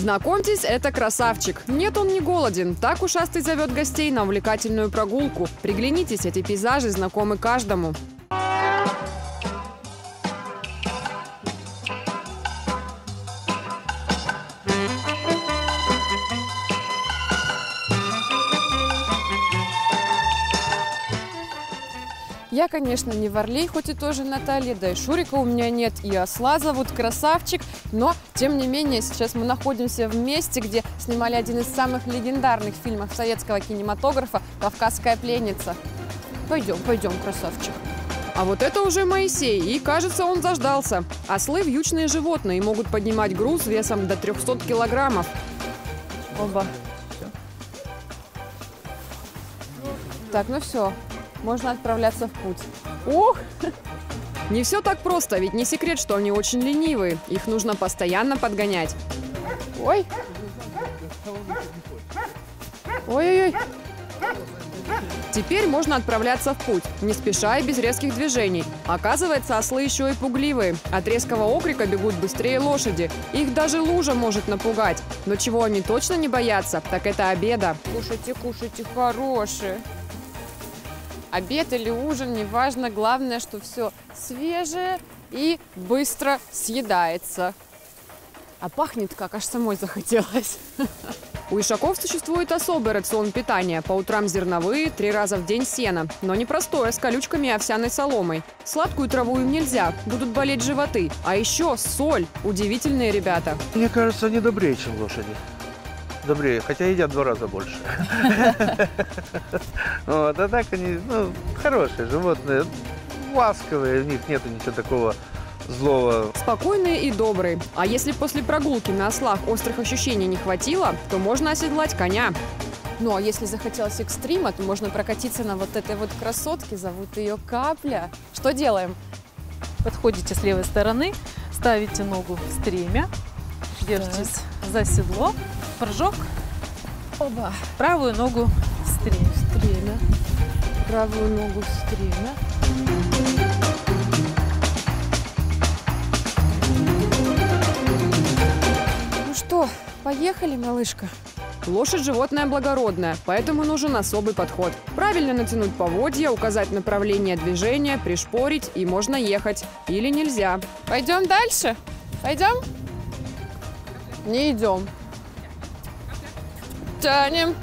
Знакомьтесь, это красавчик. Нет, он не голоден. Так ушастый зовет гостей на увлекательную прогулку. Приглянитесь, эти пейзажи знакомы каждому. Я, конечно, не Варлей, хоть и тоже Наталья, да и Шурика у меня нет, и осла зовут Красавчик, но, тем не менее, сейчас мы находимся в месте, где снимали один из самых легендарных фильмов советского кинематографа «Кавказская пленница». Пойдем, пойдем, Красавчик. А вот это уже Моисей, и, кажется, он заждался. Ослы – вьючные животные и могут поднимать груз весом до 300 килограммов. Оба. Так, ну все. Можно отправляться в путь. Ух! Не все так просто, ведь не секрет, что они очень ленивые. Их нужно постоянно подгонять. Ой! Ой-ой-ой! Теперь можно отправляться в путь, не спеша и без резких движений. Оказывается, ослы еще и пугливые. От резкого окрика бегут быстрее лошади. Их даже лужа может напугать. Но чего они точно не боятся, так это обеда. Кушайте, кушайте, хорошие. Обед или ужин, неважно, главное, что все свежее и быстро съедается. А пахнет как, аж самой захотелось. У ишаков существует особый рацион питания. По утрам зерновые, 3 раза в день сено. Но не простое, с колючками и овсяной соломой. Сладкую траву им нельзя, будут болеть животы. А еще соль. Удивительные ребята. Мне кажется, они добрее, чем лошади. Добрее, хотя едят 2 раза больше. Вот, а так они, хорошие животные, ласковые, у них нету ничего такого злого. Спокойные и добрые. А если после прогулки на ослах острых ощущений не хватило, то можно оседлать коня. Ну, а если захотелось экстрима, то можно прокатиться на вот этой вот красотке, зовут ее Капля. Что делаем? Подходите с левой стороны, ставите ногу в стремя, держитесь за седло, прыжок, Оба. правую ногу в стремя. Правую ногу в стремя. Ну что, поехали, малышка? Лошадь – животное благородное, поэтому нужен особый подход. Правильно натянуть поводья, указать направление движения, пришпорить, и можно ехать. Или нельзя. Пойдем дальше? Пойдем? Не идем. Тянем.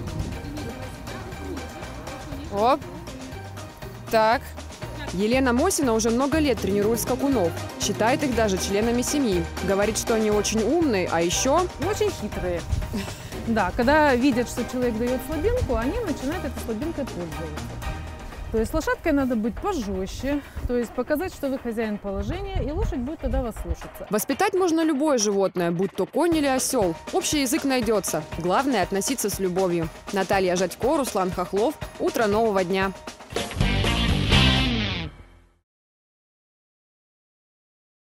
Оп. Так. Елена Мосина уже много лет тренирует скакунов. Считает их даже членами семьи. Говорит, что они очень умные, а еще… Очень хитрые. Да, когда видят, что человек дает слабинку, они начинают этой слабинкой пользоваться. То есть лошадкой надо быть пожестче, то есть показать, что вы хозяин положения, и лошадь будет тогда вас слушаться. Воспитать можно любое животное, будь то конь или осел. Общий язык найдется. Главное – относиться с любовью. Наталья Жадько, Руслан Хохлов. Утро нового дня.